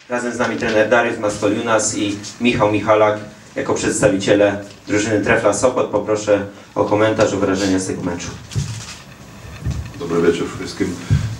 Razem z nami trener Dariusz Maskoliunas i Michał Michalak jako przedstawiciele drużyny Trefla Sopot. Poproszę o komentarz, o wrażenia z tego meczu. Dobry wieczór wszystkim.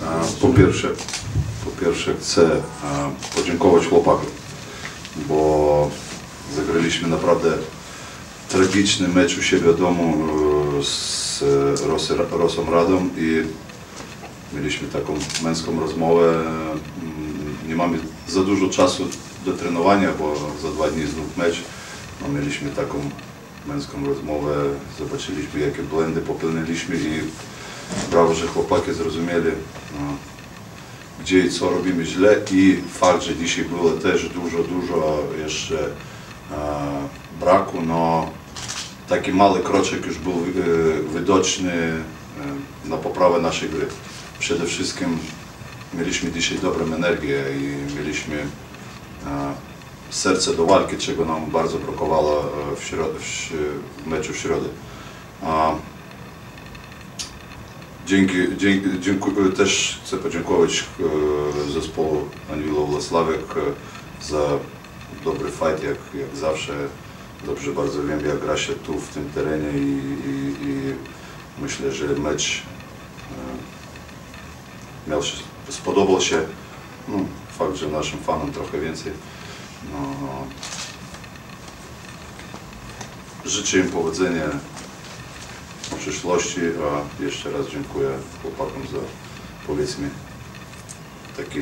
Po pierwsze chcę podziękować chłopakom, bo zagraliśmy naprawdę tragiczny mecz u siebie w domu z Rosą Radom i mieliśmy taką męską rozmowę. Nie mamy za dużo czasu do trenowania, bo za 2 dni znów mecz. No, mieliśmy taką męską rozmowę, zobaczyliśmy, jakie błędy popełniliśmy i brawo, że chłopaki zrozumieli, gdzie i co robimy źle, i fakt, że dzisiaj było też dużo jeszcze braku, no taki mały kroczek już był widoczny na poprawę naszej gry. Przede wszystkim mieliśmy dzisiaj dobrą energię i mieliśmy serce do walki, czego nam bardzo brakowało w meczu w środę. Też chcę podziękować zespołu Anwilu Włocławek za dobry fight, jak zawsze. Dobrze bardzo wiem, jak gra się tu w tym terenie i myślę, że mecz spodobał się. No, fakt, że naszym fanom trochę więcej. No, życzę im powodzenia w przyszłości, a jeszcze raz dziękuję chłopakom za, powiedzmy, taki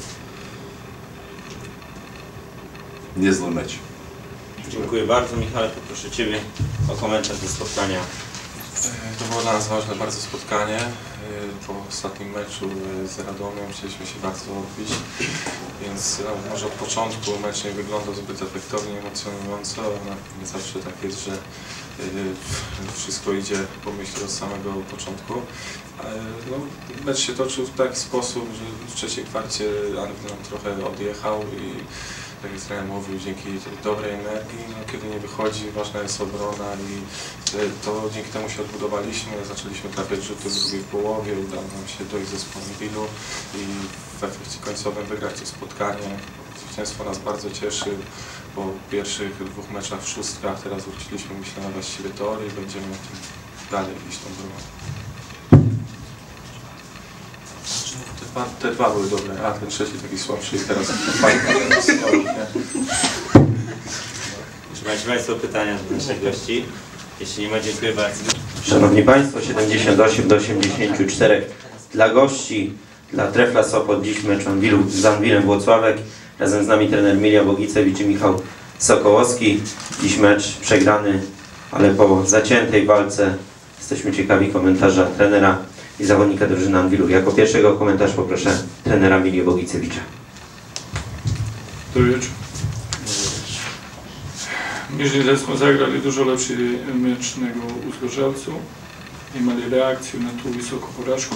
niezły mecz. Dziękuję bardzo. Michale, poproszę Ciebie o komentarz do spotkania. To było dla nas ważne bardzo spotkanie. Po ostatnim meczu z Radomiem chcieliśmy się bardzo odbić, więc może od początku mecz nie wyglądał zbyt efektownie, emocjonująco, ale nie zawsze tak jest, że wszystko idzie po myśli od samego początku. No, mecz się toczył w taki sposób, że w trzeciej kwarcie Anwil nam trochę odjechał i tak jak trener mówił, dzięki dobrej energii, no, kiedy nie wychodzi, ważna jest obrona i to dzięki temu się odbudowaliśmy, zaczęliśmy trafiać rzuty w drugiej połowie, udało nam się dojść ze zespołem i w efekcie końcowym wygrać to spotkanie. Zwycięstwo nas bardzo cieszy. Po pierwszych 2 meczach w szóstkach teraz wróciliśmy, myślę, na właściwe tory i będziemy dalej iść tą drogą. Te dwa były dobre, a ten trzeci taki słabszy i teraz fajny. Czy macie Państwo pytania do naszych gości? Jeśli nie ma, dziękuję bardzo. Szanowni Państwo, 78 do 84 dla gości, dla Trefla Sopot. Dziś mecz z Anwilem Włocławek. Razem z nami trener Milia Bogicewicz i Michał Sokołowski. Dziś mecz przegrany, ale po zaciętej walce. Jesteśmy ciekawi komentarza trenera i zawodnika drużyny Anwilu. Jako pierwszego komentarz poproszę trenera Milię Bogicewicza. Dobry wieczór. Myślę, że smo zagrali dużo lepszy mecz nego u Zgorzelcu. Imali reakciju na tu visoku poražku.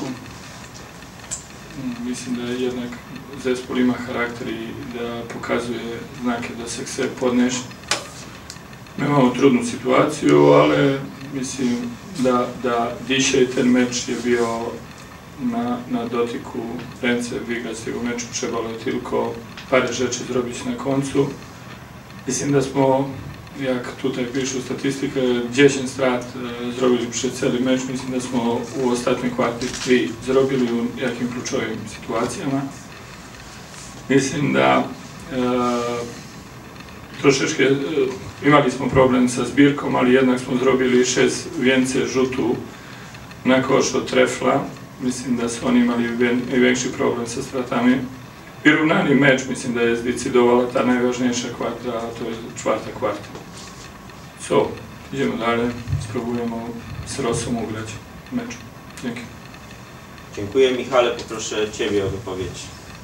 Mislim da jednak zespol ima charakter i da pokazuje znake da se chce podneš. My imamo trudnu situaciju, ale mislim da dzisiaj ten mecz je bio na dotyku ręce wygrać tego meczu. Trzebalo je tylko parę rzeczy zrobić na końcu. Mislim da smo, jak tutaj pišu statystykę, 10 strat zrobili przez cały mecz. Mislim da smo u ostatniej kwarti 3 zrobili u jakim kluczowym sytuacjama. Mislim da troszeczkę imali smo problem sa zbirkom, ali jednak smo zrobili 6 więcej rzutu na koš od Trefla. Mislim da su oni imali większy problem sa stratami. I rovnani mecz, mislim da je zdecidovala ta najważniejsza kwarta, a to je 4. kwarta. Co? Idziemy dalej, spróbujemy z Rosą ugrać mecz. Dzięki. Dziękuję. Michale, poproszę Ciebie o wypowiedź.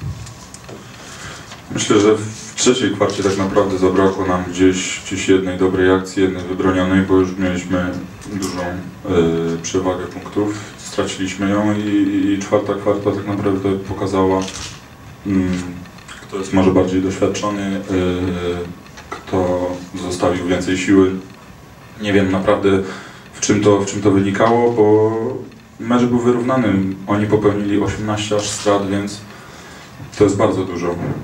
Myślę, że w trzeciej kwarcie tak naprawdę zabrakło nam gdzieś jednej dobrej akcji, jednej wybronionej, bo już mieliśmy dużą przewagę punktów. Straciliśmy ją i 4. kwarta tak naprawdę pokazała, kto jest może bardziej doświadczony, kto zostawił więcej siły. Nie wiem naprawdę w czym to wynikało, bo mecz był wyrównany. Oni popełnili 18 aż strat, więc to jest bardzo dużo.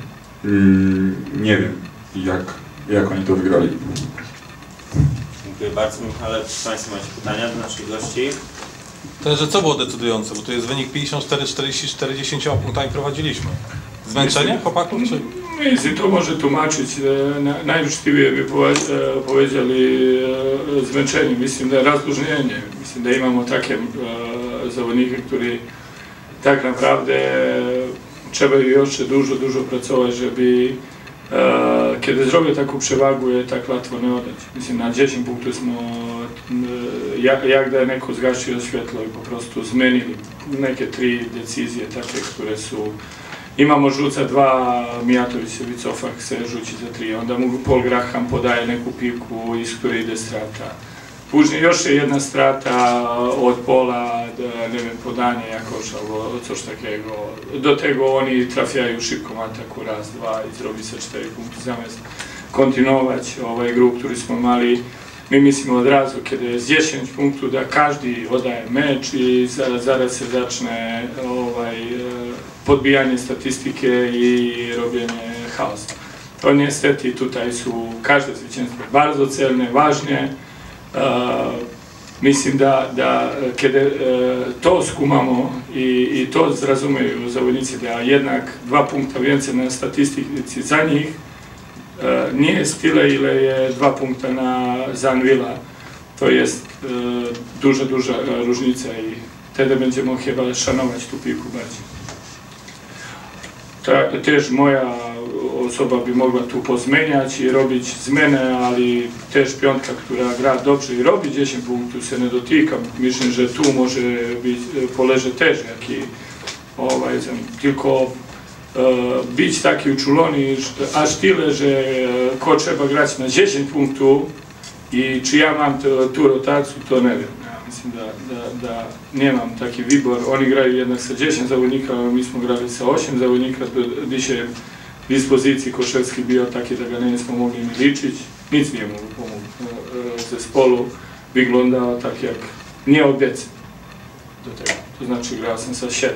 nie wiem, jak oni to wygrali. Dziękuję bardzo. Michale, czy Państwo macie pytania do naszych gości? To, że co było decydujące, bo to jest wynik 54-44, 10 punktami prowadziliśmy. Zmęczenie chłopaków, czy? Mislim, to može tumačiti, najučtivije bi povedali zmęczenie, mislim da je razdužnjenje, mislim da imamo takie zawodniki, którzy tak naprawdę trebaju još dużo pracować, żeby kiedy zrobię taką przewagę, je tak łatwo ne odać. Mislim, na 10 punktów smo, jak da je neko zgašio svjetlo i po prostu zmenili neke 3 decyzje takie, które su. Imamo žuca 2, Mijatović se Vicofak se žuči za 3, onda mu Paul Graham podaje neku pivku iz koje ide strata. Później još je jedna strata od Pola, ne vem, podanje jakoś albo coś takiego. Do tego oni trafiaju šipkom ataku raz, 2 i zrobi se 4 punkty zamiast kontinuować ovaj gru, który smo imali. Mi mislimo od razu, kada je z 10 punktów, da każdy odaje meč i zaraz se začne podbijanie statystike i robienie chaosa. To niestety tutaj su każde zwycięstwo bardzo celne, ważne. Mislim da kada to skumamo i to zrazumeju zawodnici, da jednak 2 punkta więcej na statystyci za njih, nie jest tyle, ile je 2 punkta za Anvila. To jest duża różnica i wtedy będziemy chyba szanować tu piłkę bardziej. Też moja osoba by mogła tu pozmieniać i robić zmiany, ale też piątka, która gra dobrze i robi 10 punktów, se ne dotykam. Myślę, że tu może być, poleży też jaki tylko być taki uczulony, aż tyle, że ko trzeba grać na 10 punktów i czy ja mam tu rotację, to nie wiem. Ja mislim da nemam taki wybór. Oni grają jednak sa 10 zawodnika, a mi smo grali sa 8 zawodnika, više dispozicji košarski bio taki da ga ne smo mogli ni ličić. Nic nije mogu pomoći zespolu. Wyglądał tak jak nie obiecał do tego. To znaczy grał sam sa 7.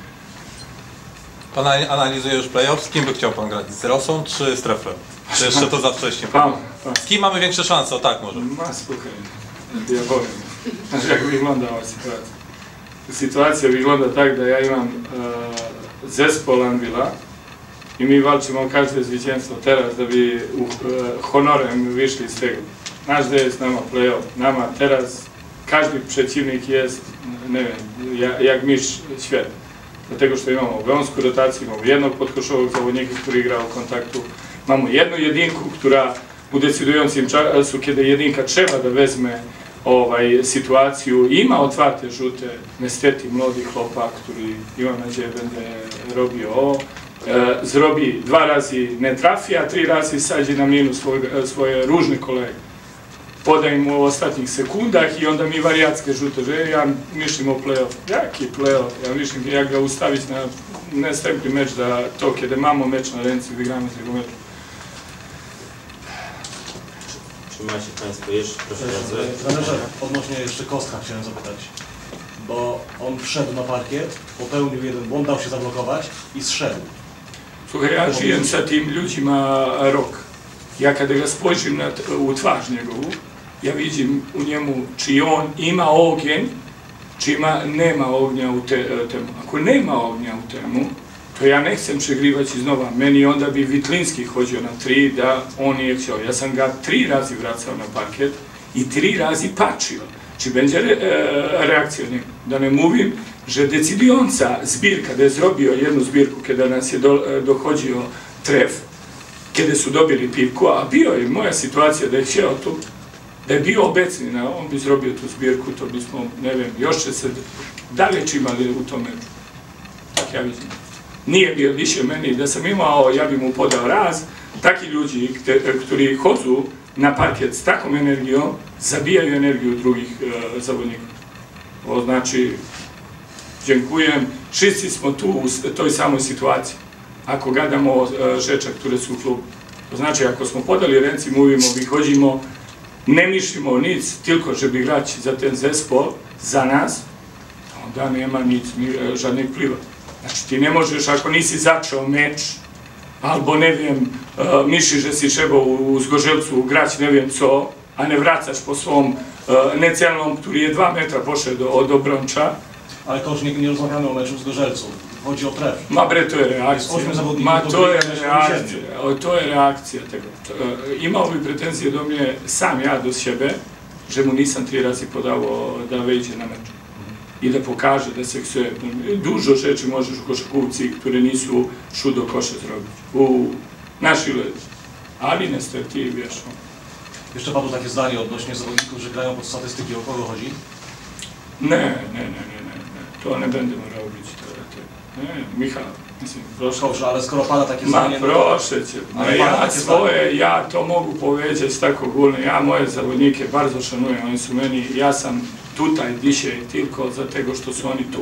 Pan analizuje już playoff. Z kim by chciał pan grać? Z Rosą czy z Treflem? Czy jeszcze to za wcześnie? Z kim mamy większe szanse? O tak może. Ma spokojnie. Ja powiem. Znaczy jak wygląda ova situacija. Situacija wygląda tak da ja imam zespol Anvila i mi walczymy każde zwycięstwo teraz da bi honorem wyszli z tego. Nasz da jest nama playoff. Nama teraz każdy przeciwnik jest, ne wiem, jak mistrz świata. Dlatego što imamo veonsku rotaciju, imamo jednog podkošovog zawodnika koji igra u kontaktu, imamo jednu jedinku, która u decidującim času, kada jedinka treba da vezme situaciju, ima otwarte žute, niestety mlodi chłopak, który imam nadzieję będzie robił ovo, zrobi 2 razy ne trafi, a 3 razy sadzi na mlinu svoje ružne kolege. Podaje mu u ostatnjih sekundах i onda mi varijatske žute, že ja mišlim o play-off. Jaki play-off? Ja mišlim jak ga ustaviti na następny meč, da to kiedy imamo meč na ręce, wygramy tego meczu. Czy macie Państwo jeszcze? Proszę bardzo. Trenerze, odnośnie jeszcze Kostka chciałem zapytać, bo on wszedł na parkiet, popełnił jeden błąd, dał się zablokować i zszedł. Słuchaj, ja žijem sa tim ljudima rok. Ja kada ga spojrzim u twarz njegovu, ja vidim u njemu či on ima ognjen, či nema ognja u temu. Ako nema ognja u temu, to ja ne chcem przegrivati iznova. Meni onda bi Vitlinski hođio na 3, da on nije htio. Ja sam ga 3 razy vracao na parket i 3 razy pačio. Či będzie reakcija od njega. Da ne mówim, že decidująca zbirka, da je zrobio jednu zbirku kada nas je dohođio tref, kada su dobili pivku, a bio je moja situacija da je htio tu, da je bio obecni, on bi zrobio tu zbirku, to bismo, ne vem, još će se dalje imali u tom meču. Tak ja vidim. Nije bio više meni, da sam imao, ja bi mu podao raz, taki ljudi, koji hođu na parket s takom energijom, zabijaju energiju drugih zawodnika. To znači, dziękujem, wszyscy smo tu u toj samoj situaciji. Ako gadamo rzeczy, które su u klubu. To znači, ako smo podali ręce, mówimy, wychodzimy, ne mišljimo nic, tylko żeby grać za ten zespol, za nas, onda nema nic, žadnih pliva. Znači, ti ne možeš, ako nisi začeo meč, albo nie wiem, misliš da si trebao u Zgorzelcu grać nie wiem co, a ne vracaš po svom necelnom, który je 2 metra poszedł od obrończa. Ale coach, nie rozmawiamy o meczu w Zgorzelcu. Chodzi o tref. Ma bre, to je reakcija. Ma to je reakcija tego. Imao bi pretenzije do mnie sam ja do sebe, že mu nisam 3 razy podao da wejdzie na mecz. I da pokaže da se dużo rzeczy możesz u koszykówce, które nisu šut do koša zrobić. U naszej lidze. Ali niestety, wiesz. Jeszcze padło takie zdanie odnośnie zawodników, że grają pod statystyki. O kogo chodzi? Ne. To ne będziemy robić. Nie, Michał, mislim, proszę. Coach, ale skoro pada takie zdanie... Proszę cię, ja to mogu powiedzieć tak ogólnie, ja moje zawodnike bardzo szanuję, oni su meni, ja sam tutaj dzisiaj tylko dlatego što su oni tu.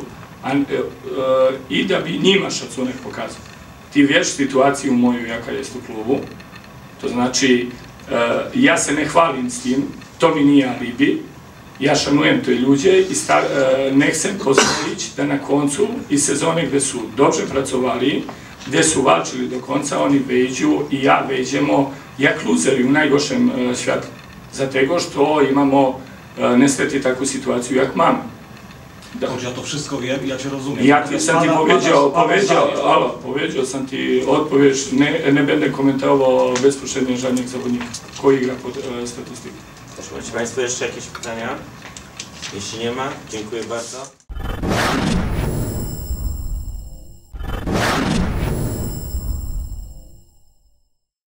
I da bi njima szacunek pokazał. Ti wiesz sytuaciju moju jaka jest u klubu, to znači ja se ne hvalim s tim, to mi nije alibi, ja šanujem te ljude i ne chcem pozvolić da na koncu i sezone gdje su dobro pracovali, gdje su valčili do konca, oni veđu i ja veđemo jak luzeri u najgošem svjetlu. Zato što imamo niestety takvu situaciju jak mamy. Coach, ja to wszystko wiem i ja cię rozumiem. Ja ti sam ti powiedział sam ti odpowiedź, ne będę komentował bezpośrednio żadnych zawodników, koji igra pod statystyką. Macie Państwo jeszcze jakieś pytania? Jeśli nie ma, dziękuję bardzo.